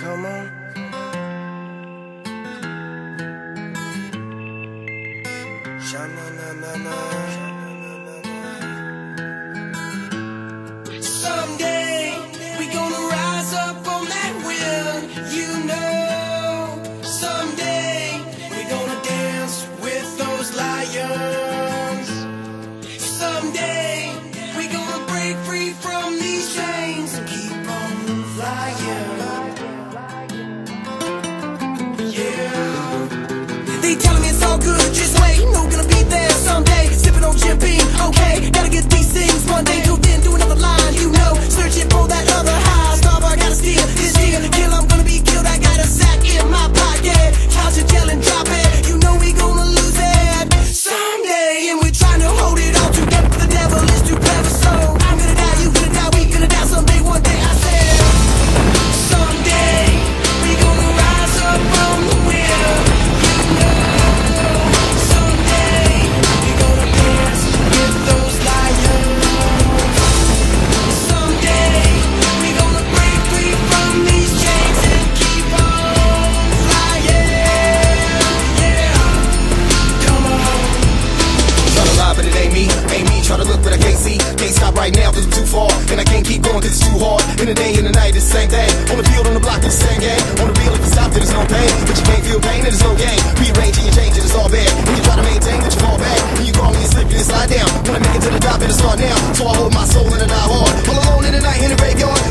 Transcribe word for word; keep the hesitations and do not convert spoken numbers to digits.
Come on. Sha-na-na-na-na. Someday we gonna rise up on that wheel, you know. Someday we gonna dance with those lions. Someday we gonna break free from these chains and keep on flying. They telling me it's all good, just wait, no gonna be there someday. Sipping on champagne, okay, gotta get these things one day. Till then, do another line, you know, searching for that other high. Starboy, gotta steal this deal, kill, I'm gonna be killed. I got a sack in my pocket, count your gel and drop it. You know we gonna lose it someday, and we're trying to hold it all together. The devil is too clever, so I'm gonna die, you gonna die, we gonna die someday. One day I said, someday we gonna rise up from the wheel. Try to look but I can't see. Can't stop right now cause I'm too far, and I can't keep going cause it's too hard. In the day and the night it's the same thing. On the field, on the block, it's the same game. On the real, if you stop then it's no pain. But you can't feel pain, then it's no game. Rearranging and changing, it's all bad. When you try to maintain, but you fall back. When you call me, you slip and you slide down. When I make it to the top, it'll start now. So I hold my soul and I die hard. All alone in the night in the graveyard.